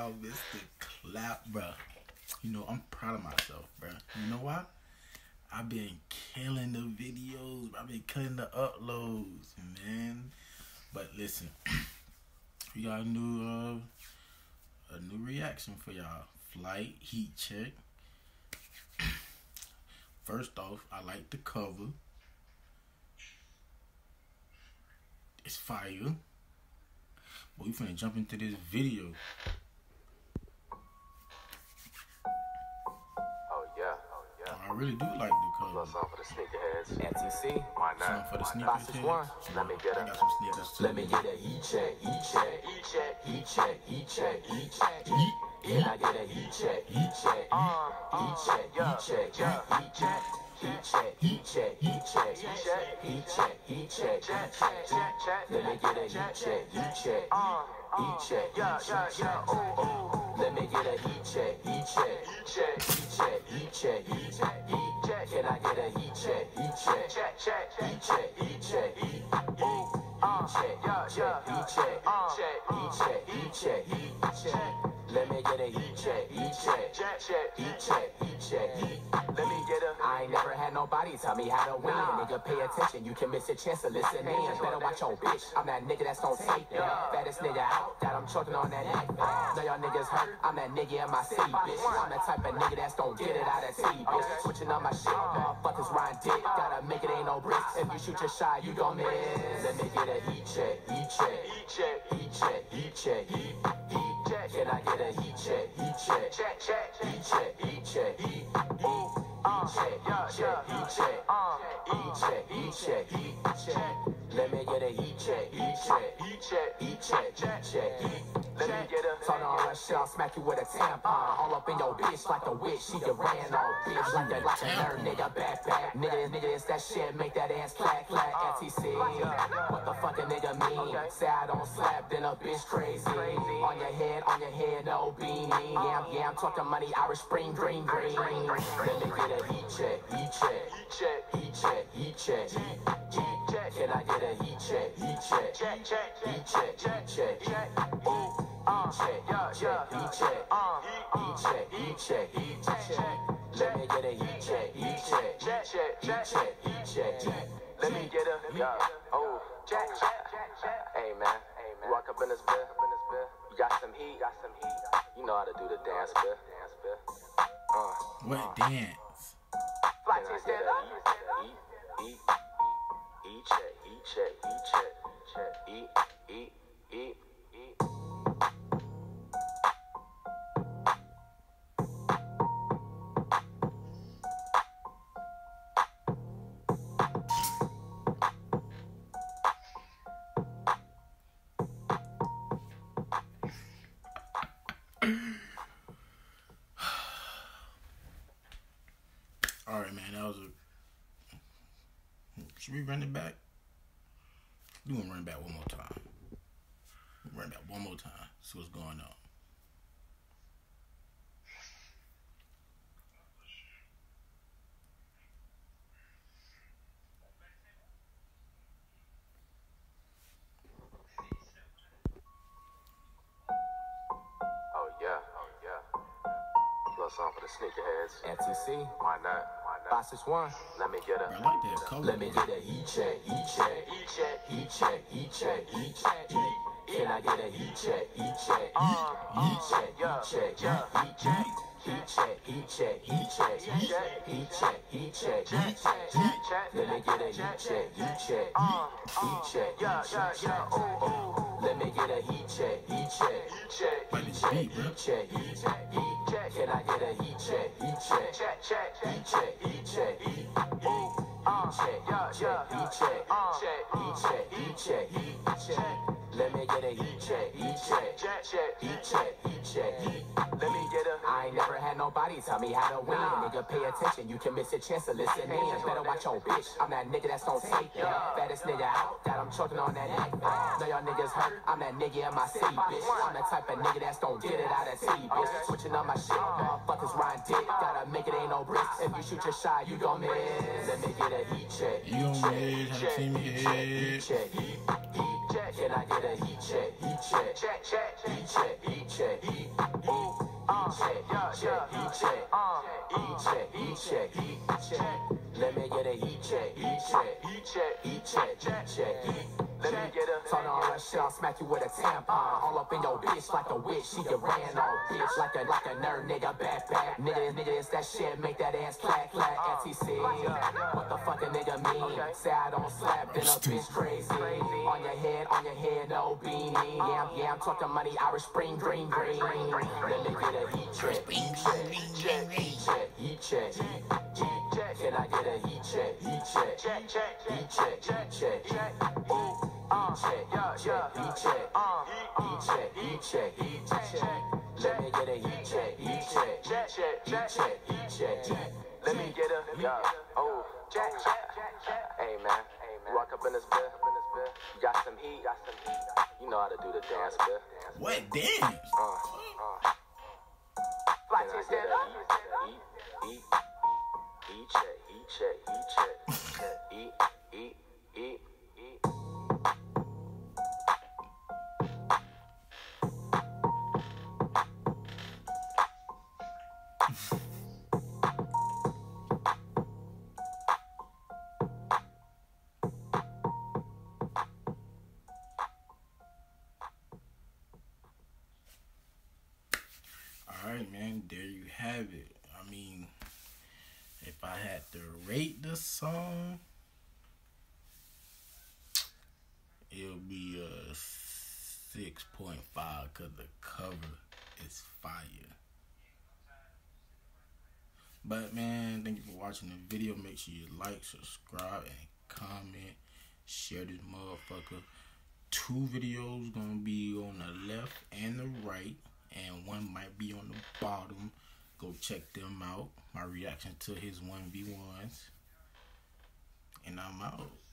y'all, Mr. Clap, bro. You know, I'm proud of myself, bro. You know why? I've been killing the videos. I've been killing the uploads, man. But listen, we got a new reaction for y'all. Flight heat check. First off, I like the cover. It's fire. But we finna jump into this video. I really do like the cover. Love song for the sneakerheads. NTC. Why not? Song for the Boxes sneakerheads. one. Let me get I it. got some sneakers too. Let me get a heat check, heat check, heat check, heat check, heat check, heat check, heat. Can I get a heat check, heat check, heat check, heat check, heat check. Heat check, heat check, heat check, heat check, heat check, heat check, heat check. Let me get a heat check, heat check, heat check, heat check. Let me get a heat check, heat check, heat check, heat check, heat check, heat check, heat check. Can I get a heat check, heat check, heat check, heat check, heat check, heat check, heat check. Let me get a heat check, heat check, heat check, heat check, heat. Let me get a. I ain't never had nobody tell me how to win. Nigga, pay attention, you can miss a chance to listen in. Better watch your bitch. I'm that nigga that's gon' take that. Fattest nigga out, that I'm choking on that neck. Know y'all niggas hurt. I'm that nigga in my city, bitch. I'm the type of nigga that's gon' get it out of city, bitch. Switching on my shit, motherfuckers riding dick. Gotta make it, ain't no bricks. If you shoot your shot, you gon' miss. Let me get a heat check, heat check, heat check, heat check, heat check, heat check. Can I get a heat check, heat check, heat check, heat check, heat check. Let me get a heat check, heat check, heat check, heat check, heat check, heat. Let me get a. Talk on that shit, I'll smack you with a tampon. All up in your bitch like a witch. She get ran on, bitch, like a nerd nigga backpack. Nigga, it's that shit, make that ass clack, clack. NTC. What the fuck a nigga mean? Say I don't slap, then a bitch crazy. On your head, no beanie. Yeah, I'm talking money, Irish Spring, green. Let me get a heat check, heat check, heat check, heat check, heat check, heat check. Can I get a heat check, heat check, heat check, heat check, heat check, heat check, heat check, heat check. Let me get a heat check, heat check, heat check, heat check, heat check. Let me get a check. Hey man, you walk up in this bed, you got some heat, you know how to do the dance, bit. What dance? Fly to stand up. Eat check, eat. Alright, man, that was a. Should we run it back? We gonna run it back one more time. Run it back one more time. See what's going on. Oh yeah. Love song for the sneakerheads. NTC. Why not? Boxes one. Let me get a. I like that color. Let me get a heat check, heat check, heat check, heat check, heat check, heat check, heat. Can I get a heat check, heat check, heat check, heat check, heat check, heat check, heat check, heat check, heat check, heat check, heat check. Let me get a heat check, heat check, heat check, heat check. Let me get a heat check, heat check, heat check, heat check, heat check, heat check. Can I get a heat check, heat check, heat check, heat check, heat check, heat check. Let me get a heat check, heat check, heat check, heat check, heat. Let me get a. I ain't never had nobody tell me how to win. Nigga, pay attention, you can miss a chance to listen in. Better watch your bitch. I'm that nigga that's gon' take that. Fattest nigga out, that I'm choking on that neck. Know y'all niggas hurt. I'm that nigga in my city, bitch. I'm the type of nigga that's gon' get it out of city, bitch. Switching on my shit, motherfuckers riding dick. Gotta make it, ain't no bricks. If you shoot your shot, you gon' miss. Let me get a heat check. You gon' miss, have a team head. Heat check, heat check. Can I get a heat check, heat check, heat check, heat check, heat check, heat. Let me get a heat check. Let me get a. Turn on that shit, I'll smack you with a tampon. All up in your bitch like a witch. She get ran on, bitch, like a nerd nigga backpack. Nigga, it's that shit, make that ass clack. FTC, what the fuck a nigga mean? Say I don't slap, then a bitch crazy. On your head, no beanie. Yeah, I'm talking money, Irish Spring, green. Let me get a heat check. Can I get a heat check? Let me get a heat check. Let me get a Hey man, you walk up in this bed, you got some heat, you know how to do the dance, bit. What dance? Fly to stand up. Eat check. Eat. Alright, man, there you have it. I mean, if I had to rate the song, it'll be a 6.5 because the cover is fire. But, man, thank you for watching the video. Make sure you like, subscribe, and comment. Share this motherfucker. 2 videos gonna be on the left and the right, and one might be on the bottom. Go check them out. My reaction to his 1v1s. And I'm out.